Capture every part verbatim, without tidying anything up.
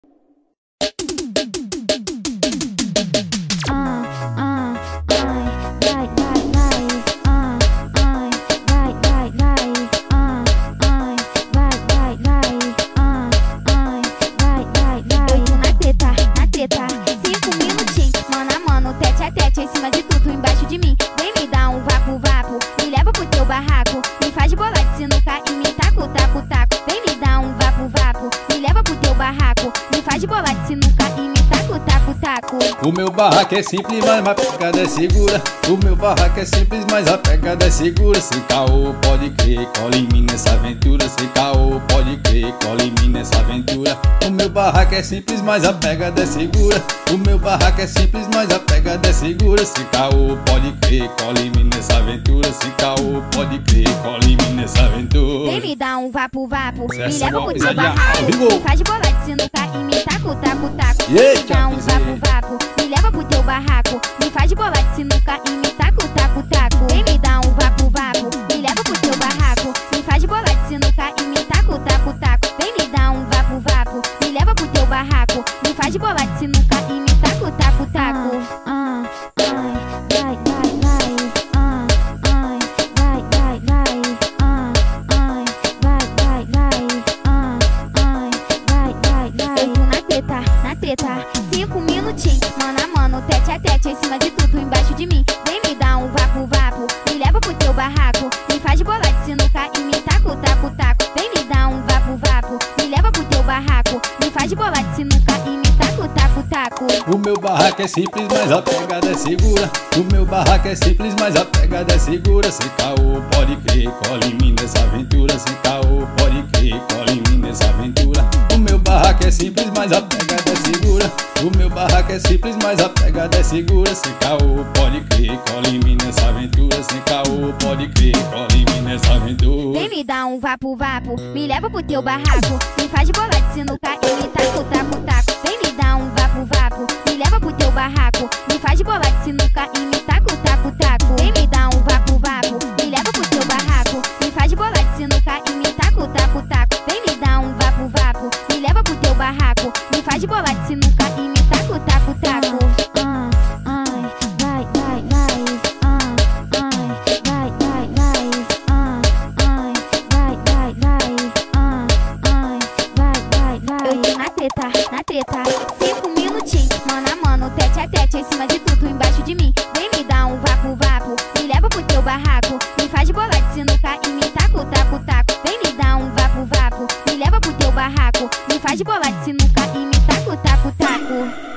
O meu barraco é simples, mas a pegada é segura. O meu barraco é simples, mas a pegada é segura. Sem caô, pode crer, cola em mim nessa aventura. Sem caô, pode crer, cola em mim nessa aventura. O meu barraco é simples, mas a pegada é segura. O meu barraco é simples, mas a pegada é segura. Sem caô, pode crer, cola em mim nessa aventura. Sem caô, pode crer, cola em mim nessa aventura. Vem me dar um vapo vapo, me Essa leva é pro uma teu pisadinha barraco, ao vivo. me faz de bola de sinuca e me taco, taco, taco. Eita, Me dá um pisei. vapo vapo, me leva pro teu barraco, me faz de bola de sinuca e me taco, taco, taco. Vem me dar um vapo vapo, me leva pro teu barraco, me faz de bola de sinuca e me taco, taco, taco. Vem me dar um vapo vapo, me leva pro teu barraco, me faz de bola de sinuca e me taco, taco, taco. Ah, ai, vai, vai, vai. Ah, ai, vai, vai, vai. Ah, ai, vai, vai, vai. Ah, ai, vai, vai, vai. Eu tô na treta, na treta, cinco minutinhos, mano a mano, tete a tete, em cima de tudo, embaixo de mim. Vem me dar um vapo vapo, me leva pro teu barraco, me faz de bola de sinuca e me taco, taco, taco. Vem me dar um vapo vapo, me leva pro teu barraco, me faz de bola de sinuca e me taco, taco, taco. O meu barraco é simples, mas a pegada é segura. O meu barraco é simples, mas a pegada é segura. Sem caô, pode crer, cola em mim nessa aventura. Sem caô, pode crer, cola em mim nessa aventura. O meu barraco é simples, mas a pegada é segura. O meu barraco é simples, mas a pegada é segura. Sem caô, pode crer, cola em mim nessa aventura. Sem caô, pode crer, cola em mim nessa aventura. Vem me dar um vapo vapo, me leva pro teu barraco, me faz de bola de sinuca e me taco, taco, taco. Vem me dar um vapo vapo, me leva pro teu barraco, me faz de bola de sinuca e me taco, taco, taco. Vem me dar um vapo vapo, me leva pro teu barraco, me faz de bola de sinuca e me taco, taco, taco. Vem me dar um vapo vapo, me leva pro teu barraco, me faz de bola de sinuca e me taco, taco, taco. Ah, ai, vai, vai, vai. Ah, ai, vai, vai, vai. Ah, ai, vai, vai, vai. Ah, ai, vai, vai, vai. Eu tô na treta, na treta, cinco minutinhos, mano a mano, tete a tete, em cima de tudo, embaixo de mim. Vem me dar um vapo vapo, me leva pro teu barraco, me faz de bola de sinuca e me taco, taco, taco. Vem me dar um vapo vapo, me leva pro teu barraco, me faz de bola de sinuca e me taco, taco, taco.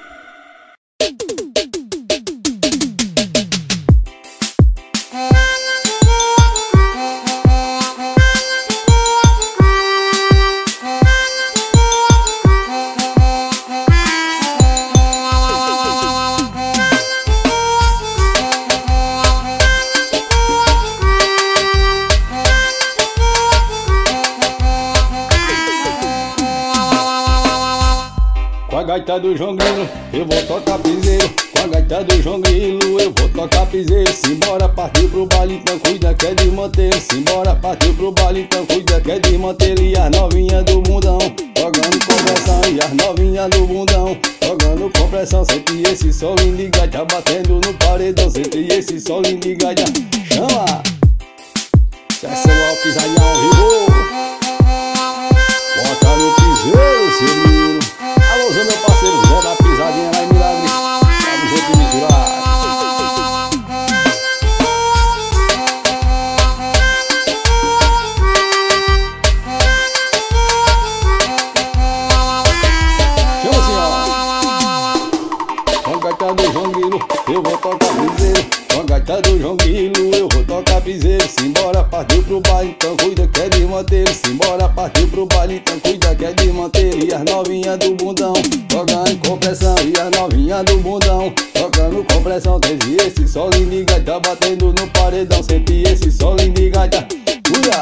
Com a gaita do João Grilo, eu vou tocar piseiro. Com a gaita do João Grilo, eu vou tocar piseiro. Simbora, partiu pro baile, então cuida que é de manter. Simbora, partiu pro baile, então cuida que é de manter. E as novinhas do bundão, jogando compressão. E as novinhas do bundão, jogando compressão. Sente esse solinho de gaita, batendo no paredão. Sente esse solinho de gaita, chama! Essa é uma pisadinha ao vivo. Bota no piseiro, seu menino. Alôzão, meu parceiro Zé da Pisadinha lá em Milagre. Tamo junto e misturado. Chama assim, ó. Com a gaita do João Grilo, eu vou tocar piseiro. Com a gaita do João Grilo, eu vou tocar piseiro. Simbora, partiu pro baile, então cuida que é de manter. Simbora, partiu pro baile, então cuida que é de manter. E as novinhas do bundão, jogando compressão. E as novinhas do bundão, jogando compressão. Desde esse solinho de gaita, batendo no paredão. Sente esse solinho de gaita, cuida!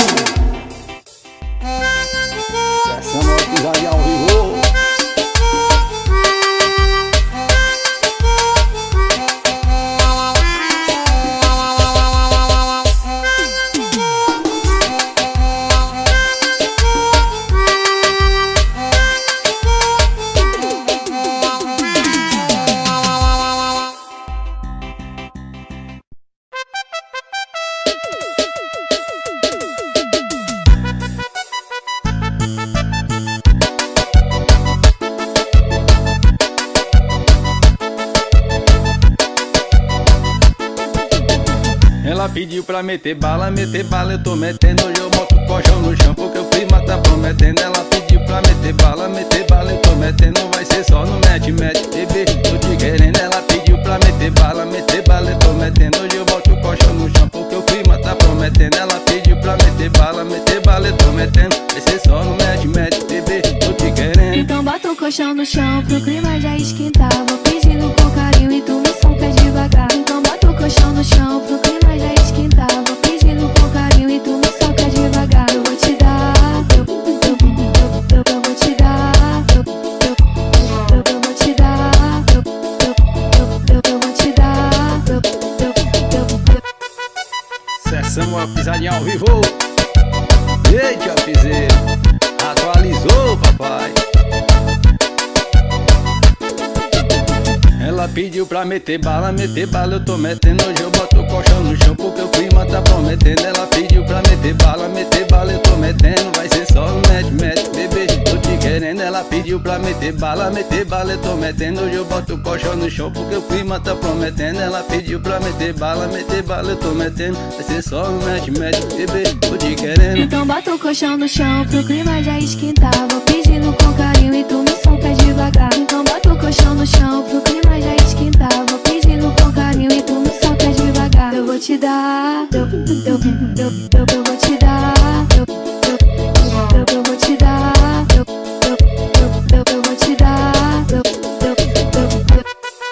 Essa é uma pisadinha ao vivo. ela pediu pra meter bala, meter bala eu tô metendo. Hoje eu boto o colchão no chão porque o clima tá prometendo. Ela pediu pra meter bala, meter bala eu tô metendo. Vai ser só no mete, mete, bebê, tô te querendo. Ela pediu pra meter bala, meter bala eu tô metendo. Hoje eu boto o colchão no chão porque o clima tá prometendo. Ela pediu pra meter bala, meter bala eu tô metendo. Vai ser só no mete, mete, bebê, tô te querendo. Então bota o colchão no chão pro clima já esquentar. Vou pedindo com carinho e tu me solta devagar. Então bota o colchão no chão pro clima já esquentar. Vou pedindo com carinho e tu me solta devagar. Eu vou te dar, eu, eu, eu, eu, eu vou te dar, eu, eu, eu, eu vou te dar, eu, eu, eu, eu, eu vou te dar, eu, eu, eu, eu. Sessão uma pisadinha ao vivo. Eita, piseiro, atualizou, papai. Ela pediu pra meter bala, meter bala eu tô metendo. Hoje eu boto o colchão no chão porque o clima tá prometendo. Ela pediu pra meter bala, meter bala eu tô metendo. Vai ser só no mete, mete, bebê, tô te querendo. Ela pediu pra meter bala, meter bala eu tô metendo. Hoje eu boto o colchão no chão porque o clima tá prometendo. Ela pediu pra meter bala, meter bala eu tô metendo. Vai ser só no mete, mete, bebê, tô te querendo. Então bota o colchão no chão pro clima já esquentar. Vou pedindo com carinho e tu me solta devagar. Então bota o colchão no chão pro clima já esquentar. Vou pedindo com carinho e tu me solta devagar. Eu vou te dar, eu, eu, eu, eu, eu vou te dar, eu, eu, eu, eu vou te dar, eu, eu, eu, eu, eu vou te dar, eu, eu, eu, eu.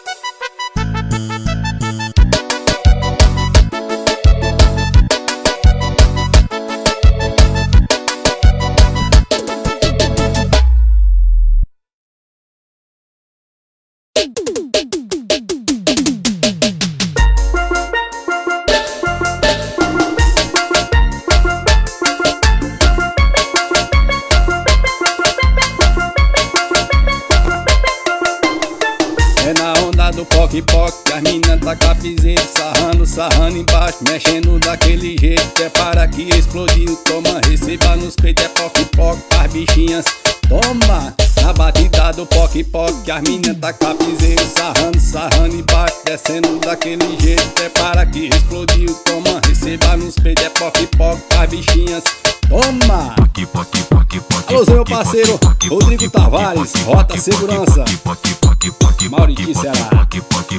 Poc, as mina tá capizeiro, sarrando, sarrando embaixo, mexendo daquele jeito, que é para que explodiu. Toma, receba nos peitos, é poc, poc, as bichinhas. Toma, na batida do poc, poc, as mina tá capizeiro, sarrando, sarrando embaixo, descendo daquele jeito, que é para que explodiu. Toma, receba nos peitos, é poc, poc, as bichinhas. Toma! Alô, meu parceiro Rodrigo Tavares, Rota Segurança, Mauriti, Ceará.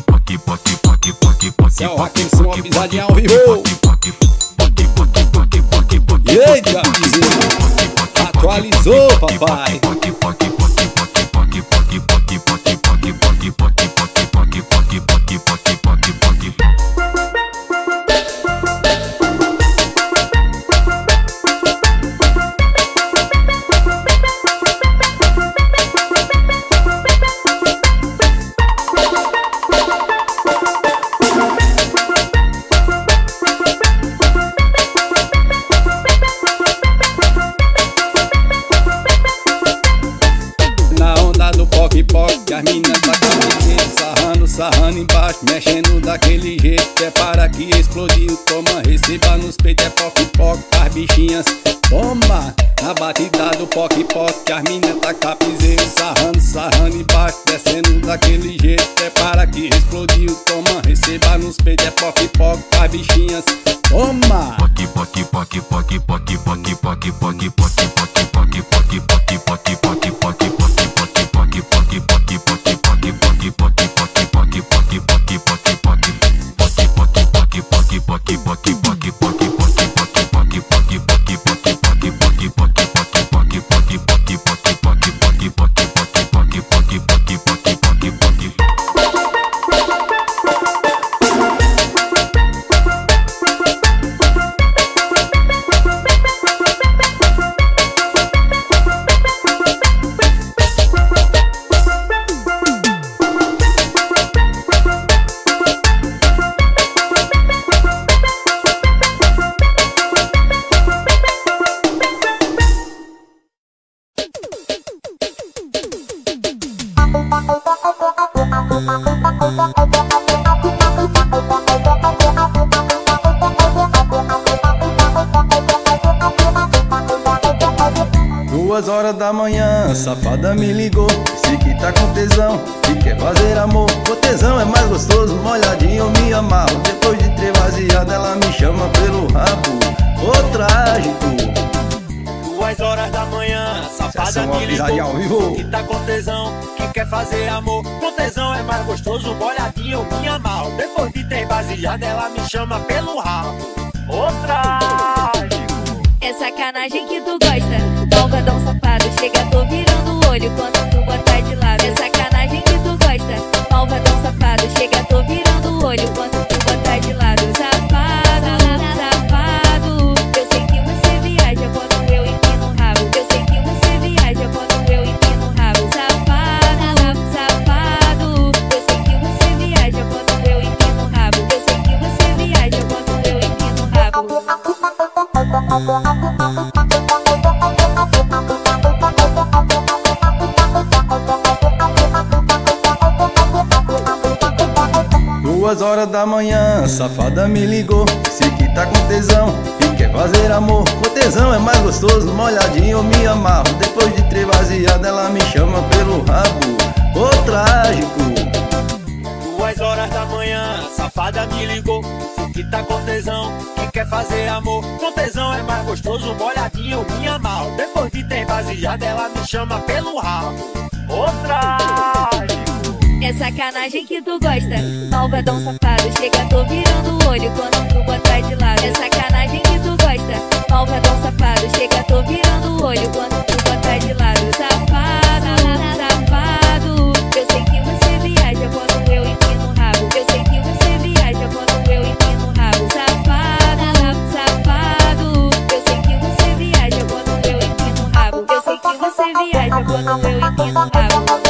Céu Raquelson, uma pisadinha ao vivo. Eita, piseiro, atualizou, papai. As minas tá capizeiro, sarrando, sarrando embaixo, mexendo daquele jeito, que é para que explodiu. Toma, receba nos peitos, é poc, poc, as bichinhas. Toma, na batida do poc, poc, as minas tá capizeiro, sarrando, sarrando embaixo, descendo daquele jeito, que é para que explodiu. Toma, receba nos peitos, é poc, poc, as bichinhas. Toma! Poc, poc, poc, poc, poc, poc, poc, poc, poc, poc, poc, poc, poc, poc, poc, poc. Duas horas da manhã, safada me ligou, disse que tá com tesão e quer fazer amor. O tesão é mais gostoso, molhadinho eu me amarro. Depois de três vaziadas ela me chama pelo rabo. Ô trágico. Duas horas da manhã, safada me ligou, que tá com tesão, que quer fazer amor. Com tesão é mais gostoso, molhadinho eu me amarro. Depois de ter baseado, ela me chama pelo rabo. Ô trágico. É sacanagem que tu gosta, malvadão safado. Chega, tô virando o olho quando tu botar de lado. É sacanagem que tu gosta, malvadão safado. Chega, tô virando o olho quando tu botar de lado. Safado, safado, eu sei que você viaja quando eu empino o rabo. Eu sei que você viaja quando eu empino o rabo. Safado, safado, eu sei que você viaja quando eu empino o rabo. Eu sei que você viaja quando eu empino o rabo. Duas horas da manhã, safada me ligou, disse que tá com tesão e quer fazer amor. O tesão é mais gostoso, molhadinho eu me amarro. Depois de três vaziadas ela me chama pelo rabo. Ô trágico. Duas horas da manhã, safada me ligou, disse que tá com tesão, que quer fazer amor. Com tesão é mais gostoso, molhadinho eu me amarro. Depois de ter baseado ela me chama pelo rabo. Ô trágico. É sacanagem que tu gosta, malvadão safado. Chega, tô virando o olho quando tu botar de lado. É sacanagem que tu gosta, malvadão safado. Chega, tô virando o olho quando tu botar de lado. Safado, safado, eu sei que você viaja quando eu empino o rabo. Eu sei que você viaja quando eu empino o rabo. Safado, safado, eu sei que você viaja quando eu empino o rabo. Eu sei que você viaja quando eu empino o rabo.